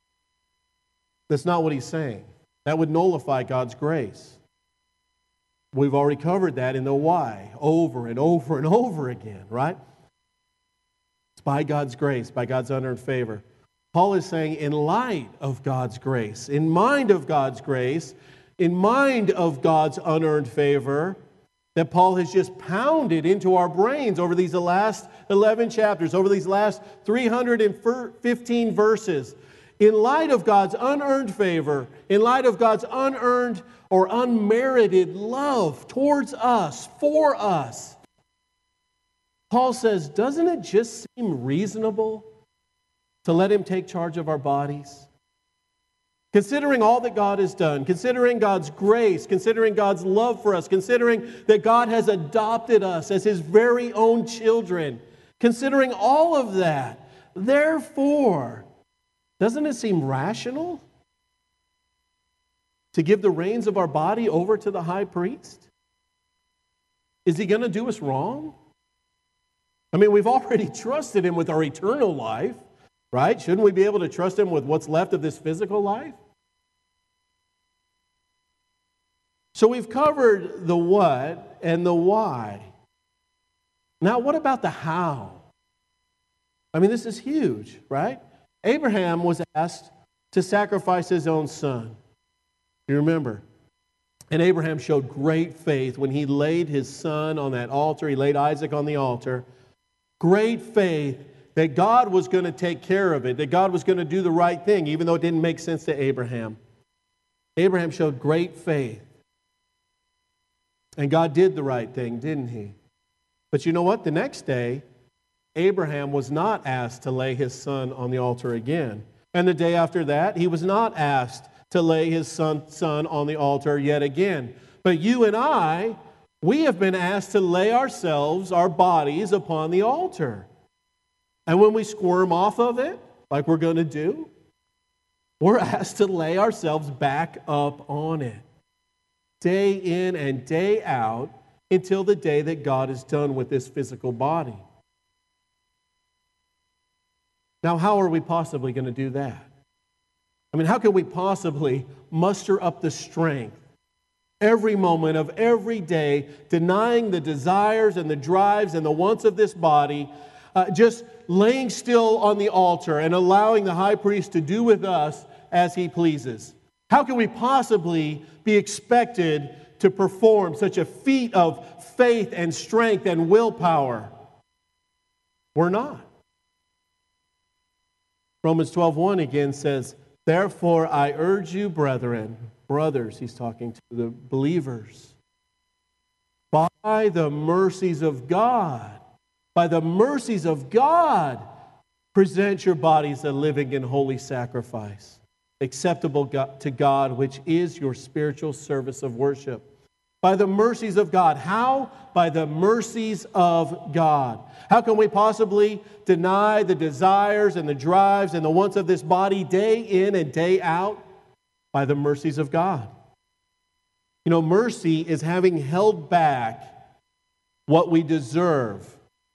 That's not what he's saying. That would nullify God's grace. We've already covered that in the why, over and over and over again, right? It's by God's grace, by God's unearned favor. Paul is saying, in light of God's grace, in mind of God's grace, in mind of God's unearned favor, that Paul has just pounded into our brains over these last eleven chapters, over these last three hundred fifteen verses. In light of God's unearned favor, in light of God's unearned or unmerited love towards us, for us, Paul says, doesn't it just seem reasonable to let Him take charge of our bodies? Considering all that God has done, considering God's grace, considering God's love for us, considering that God has adopted us as His very own children, considering all of that, therefore, doesn't it seem rational to give the reins of our body over to the high priest? Is He going to do us wrong? I mean, we've already trusted Him with our eternal life, right? Shouldn't we be able to trust Him with what's left of this physical life? So we've covered the what and the why. Now, what about the how? I mean, this is huge, right? Abraham was asked to sacrifice his own son. You remember? And Abraham showed great faith when he laid his son on that altar. He laid Isaac on the altar. Great faith that God was going to take care of it, that God was going to do the right thing, even though it didn't make sense to Abraham. Abraham showed great faith. And God did the right thing, didn't He? But you know what? The next day, Abraham was not asked to lay his son on the altar again. And the day after that, he was not asked to lay his son, son on the altar yet again. But you and I, we have been asked to lay ourselves, our bodies, upon the altar. And when we squirm off of it, like we're going to do, we're asked to lay ourselves back up on it, day in and day out, until the day that God is done with this physical body. Now, how are we possibly going to do that? I mean, how can we possibly muster up the strength every moment of every day, denying the desires and the drives and the wants of this body, uh, just laying still on the altar and allowing the high priest to do with us as he pleases? How can we possibly be expected to perform such a feat of faith and strength and willpower? We're not. Romans twelve one again says, therefore I urge you, brethren, brothers, he's talking to the believers, by the mercies of God, by the mercies of God, present your bodies a living and holy sacrifice, acceptable to God, which is your spiritual service of worship. By the mercies of God. How? By the mercies of God. How can we possibly deny the desires and the drives and the wants of this body day in and day out? By the mercies of God. You know, mercy is having held back what we deserve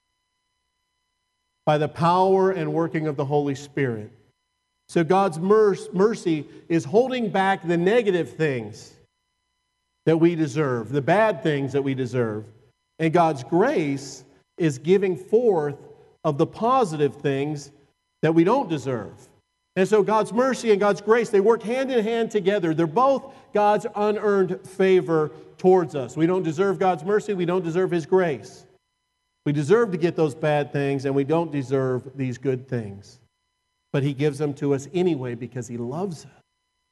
by the power and working of the Holy Spirit. So God's mercy is holding back the negative things that we deserve, the bad things that we deserve. And God's grace is giving forth of the positive things that we don't deserve. And so God's mercy and God's grace, they work hand in hand together. They're both God's unearned favor towards us. We don't deserve God's mercy. We don't deserve His grace. We deserve to get those bad things, and we don't deserve these good things. But He gives them to us anyway because He loves us.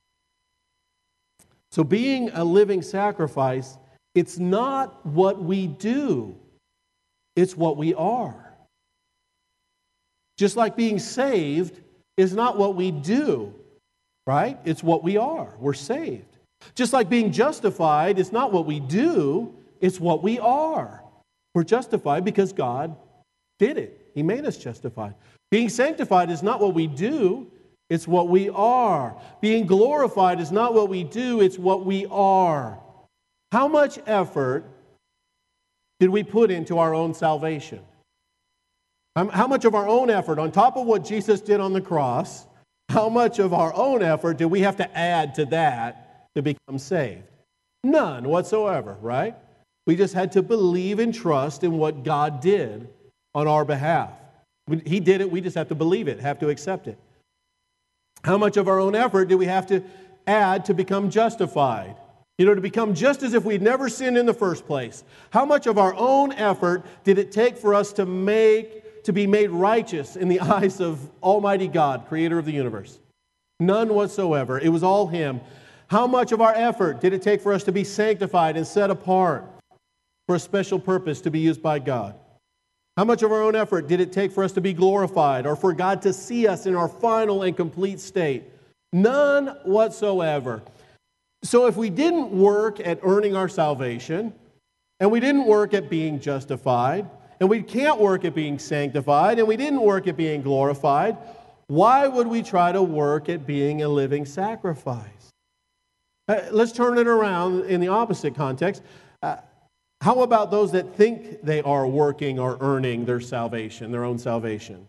So being a living sacrifice, it's not what we do, it's what we are. Just like being saved is not what we do, right? It's what we are. We're saved. Just like being justified is not what we do, it's what we are. We're justified because God did it. He made us justified. Being sanctified is not what we do, it's what we are. Being glorified is not what we do, it's what we are. How much effort did we put into our own salvation? How much of our own effort, on top of what Jesus did on the cross, how much of our own effort do we have to add to that to become saved? None whatsoever, right? We just had to believe and trust in what God did on our behalf. He did it, we just have to believe it, have to accept it. How much of our own effort do we have to add to become justified? You know, to become just as if we'd never sinned in the first place. How much of our own effort did it take for us to make, to be made righteous in the eyes of Almighty God, creator of the universe? None whatsoever. It was all Him. How much of our effort did it take for us to be sanctified and set apart for a special purpose to be used by God? How much of our own effort did it take for us to be glorified or for God to see us in our final and complete state? None whatsoever. So if we didn't work at earning our salvation, and we didn't work at being justified, and we can't work at being sanctified, and we didn't work at being glorified, why would we try to work at being a living sacrifice? Uh, let's turn it around in the opposite context. Uh, How about those that think they are working or earning their salvation, their own salvation?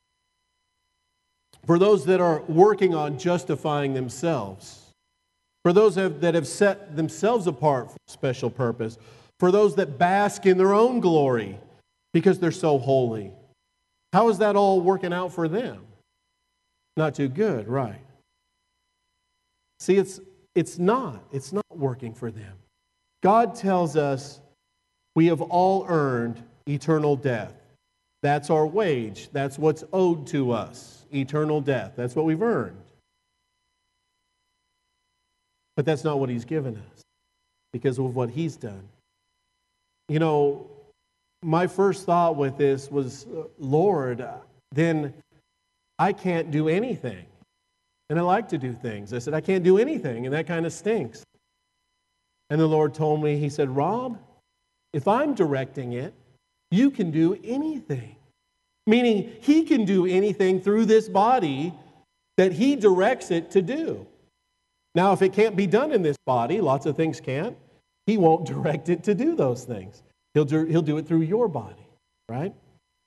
For those that are working on justifying themselves, for those that have set themselves apart for a special purpose, for those that bask in their own glory because they're so holy, how is that all working out for them? Not too good, right? See, it's, it's not. It's not working for them. God tells us we have all earned eternal death. That's our wage. That's what's owed to us, eternal death. That's what we've earned. But that's not what He's given us because of what He's done. You know, my first thought with this was, Lord, then I can't do anything. And I like to do things. I said, I can't do anything, and that kind of stinks. And the Lord told me, He said, Rob, if I'm directing it, you can do anything. Meaning, He can do anything through this body that He directs it to do. Now, if it can't be done in this body, lots of things can't, He won't direct it to do those things. He'll do, he'll do it through your body, right?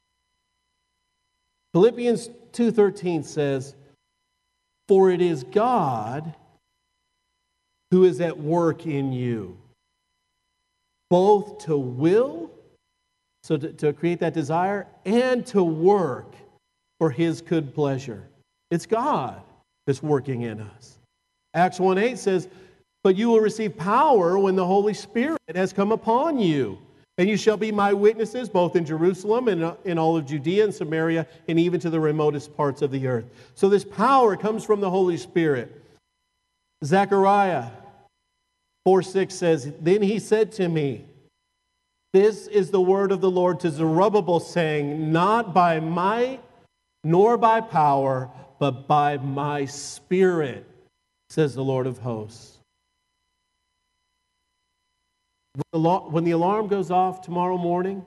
Philippians two thirteen says, for it is God who is at work in you, both to will, so to, to create that desire, and to work for His good pleasure. It's God that's working in us. Acts one eight says, but you will receive power when the Holy Spirit has come upon you, and you shall be my witnesses both in Jerusalem and in all of Judea and Samaria and even to the remotest parts of the earth. So this power comes from the Holy Spirit. Zechariah four six says, then he said to me, this is the word of the Lord to Zerubbabel, saying, not by might nor by power, but by my Spirit, says the Lord of hosts. When the alarm goes off tomorrow morning,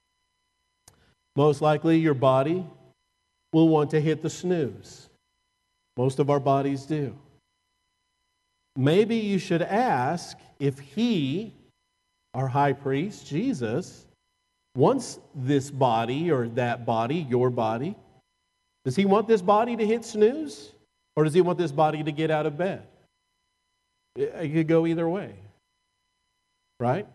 most likely your body will want to hit the snooze. Most of our bodies do. Maybe you should ask if He, our high priest, Jesus, wants this body or that body, your body. Does He want this body to hit snooze? Or does He want this body to get out of bed? It could go either way. Right?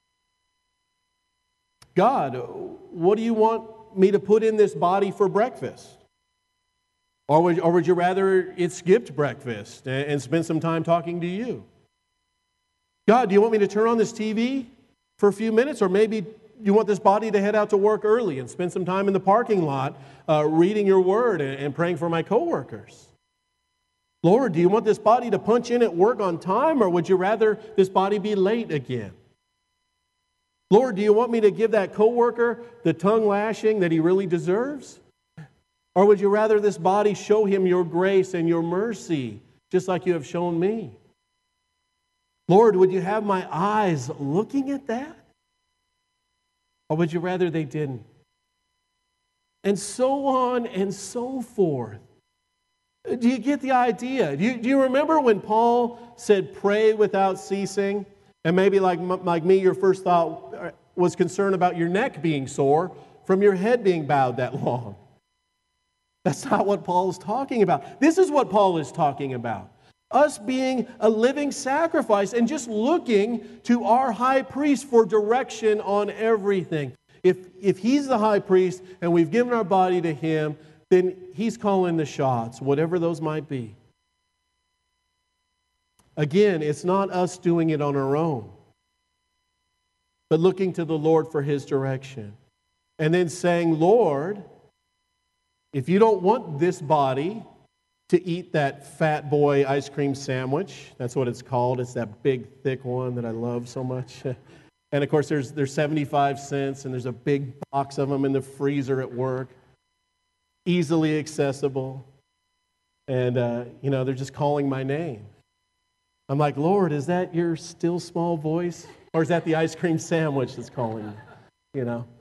God, what do you want me to put in this body for breakfast? Or would, or would you rather it skipped breakfast and, and spend some time talking to you? God, do you want me to turn on this T V for a few minutes? Or maybe you want this body to head out to work early and spend some time in the parking lot uh, reading your word and, and praying for my coworkers? Lord, do you want this body to punch in at work on time, or would you rather this body be late again? Lord, do you want me to give that coworker the tongue lashing that he really deserves? Or would you rather this body show him your grace and your mercy, just like you have shown me? Lord, would you have my eyes looking at that? Or would you rather they didn't? And so on and so forth. Do you get the idea? Do you, do you remember when Paul said, pray without ceasing? And maybe like, like me, your first thought was concern about your neck being sore from your head being bowed that long. That's not what Paul is talking about. This is what Paul is talking about. Us being a living sacrifice and just looking to our high priest for direction on everything. If, if he's the high priest and we've given our body to him, then he's calling the shots, whatever those might be. Again, it's not us doing it on our own, but looking to the Lord for his direction. And then saying, Lord, if you don't want this body to eat that Fat Boy ice cream sandwich, that's what it's called. It's that big, thick one that I love so much. And of course, there's, there's seventy-five cents, and there's a big box of them in the freezer at work. Easily accessible. And, uh, you know, they're just calling my name. I'm like, Lord, is that your still small voice? Or is that the ice cream sandwich that's calling you? You know?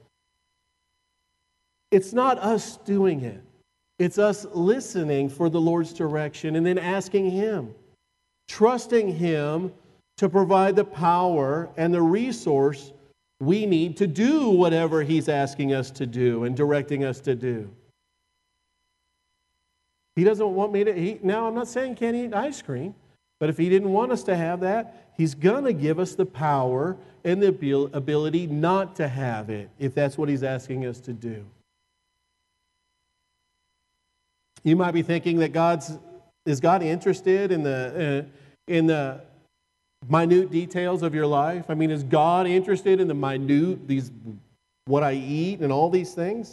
It's not us doing it. It's us listening for the Lord's direction and then asking him, trusting him to provide the power and the resource we need to do whatever he's asking us to do and directing us to do. He doesn't want me to eat. Now, I'm not saying can't eat ice cream, but if he didn't want us to have that, he's going to give us the power and the ability not to have it, if that's what he's asking us to do. You might be thinking that God's is God interested in the uh, in the minute details of your life? I mean, is God interested in the minute, these what I eat and all these things?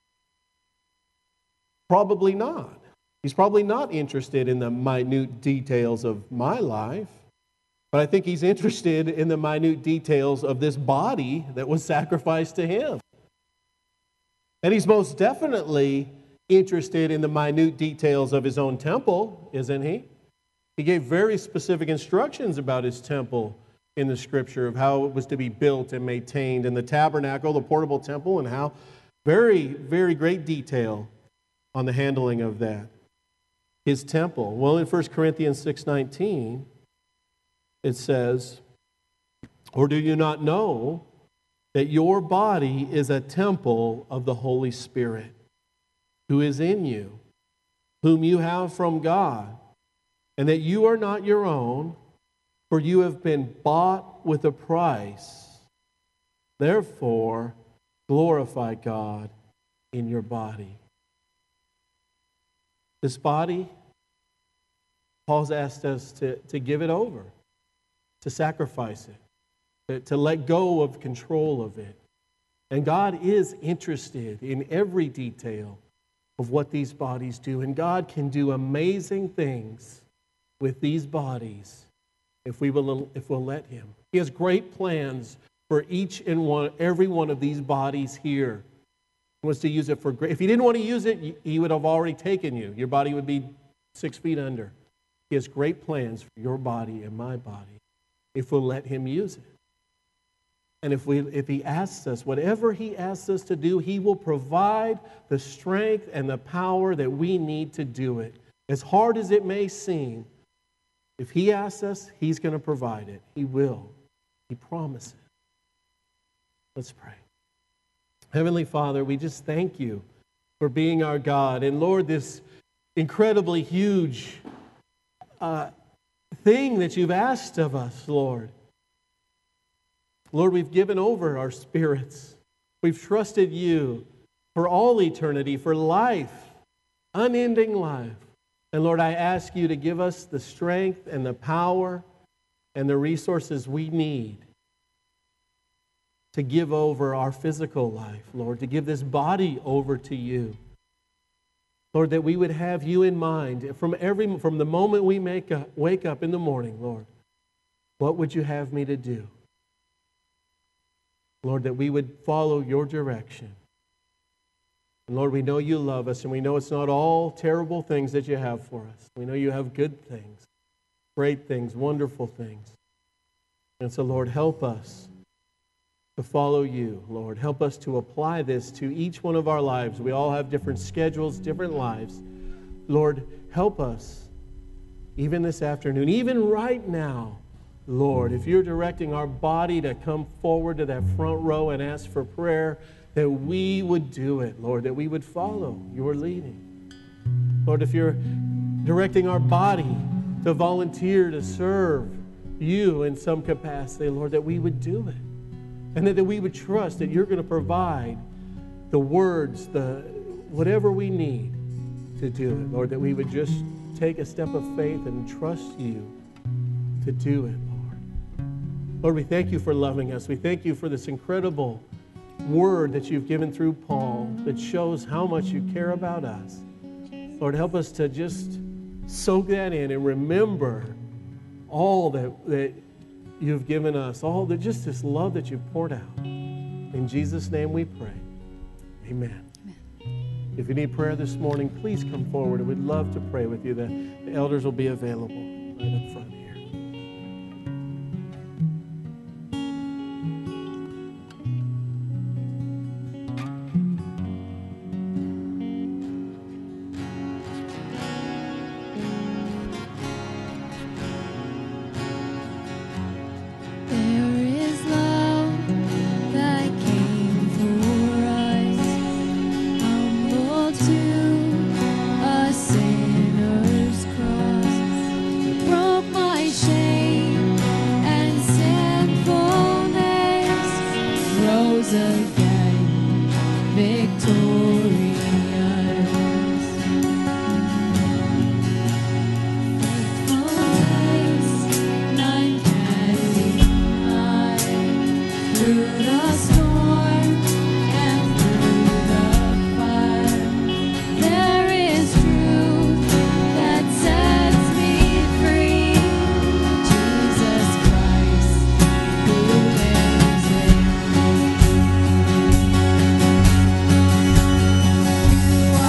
Probably not. He's probably not interested in the minute details of my life, but I think he's interested in the minute details of this body that was sacrificed to him. And he's most definitely interested in the minute details of his own temple, isn't he? He gave very specific instructions about his temple in the scripture of how it was to be built and maintained, and the tabernacle, the portable temple, and how very, very great detail on the handling of that. His temple. Well, in First Corinthians six nineteen, it says, or do you not know that your body is a temple of the Holy Spirit, who is in you, whom you have from God, and that you are not your own, for you have been bought with a price. Therefore, glorify God in your body. This body, Paul's asked us to, to give it over, to sacrifice it, to, to let go of control of it. And God is interested in every detail of what these bodies do. And God can do amazing things with these bodies if we will, if we'll let him. He has great plans for each and one, every one of these bodies here. He wants to use it for great. If he didn't want to use it, he would have already taken you. Your body would be six feet under. He has great plans for your body and my body if we'll let him use it. And if we, if he asks us, whatever he asks us to do, he will provide the strength and the power that we need to do it. As hard as it may seem, if he asks us, he's going to provide it. He will. He promises. Let's pray. Heavenly Father, we just thank you for being our God. And Lord, this incredibly huge uh, thing that you've asked of us, Lord. Lord, we've given over our spirits. We've trusted you for all eternity, for life, unending life. And Lord, I ask you to give us the strength and the power and the resources we need to give over our physical life, Lord, to give this body over to you. Lord, that we would have you in mind from every from the moment we make a, wake up in the morning, Lord. What would you have me to do? Lord, that we would follow your direction. And Lord, we know you love us, and we know it's not all terrible things that you have for us. We know you have good things, great things, wonderful things. And so, Lord, help us to follow you, Lord. Help us to apply this to each one of our lives. We all have different schedules, different lives. Lord, help us, even this afternoon, even right now, Lord, if you're directing our body to come forward to that front row and ask for prayer, that we would do it, Lord, that we would follow your leading. Lord, if you're directing our body to volunteer to serve you in some capacity, Lord, that we would do it. And that, that we would trust that you're going to provide the words, the whatever we need to do it, Lord, that we would just take a step of faith and trust you to do it, Lord. Lord, we thank you for loving us. We thank you for this incredible word that you've given through Paul that shows how much you care about us. Lord, help us to just soak that in and remember all that, that you've given us, all the just this love that you've poured out. In Jesus' name we pray. Amen. Amen. If you need prayer this morning, please come forward. We'd love to pray with you. The, the elders will be available right up front here. You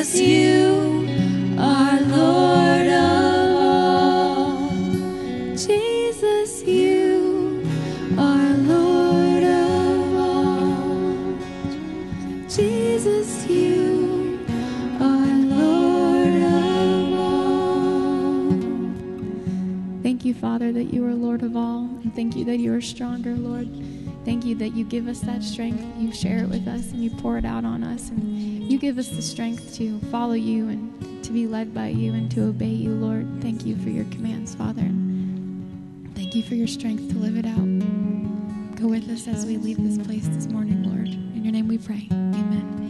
Jesus, you are Lord of all. Jesus, you are Lord of all. Jesus, you are Lord of all. Thank you, Father, that you are Lord of all, and thank you that you are stronger, Lord. Thank you that you give us that strength, you share it with us, and you pour it out on us, and you give us the strength to follow you and to be led by you and to obey you, Lord. Thank you for your commands, Father. Thank you for your strength to live it out. Go with us as we leave this place this morning, Lord. In your name we pray. Amen.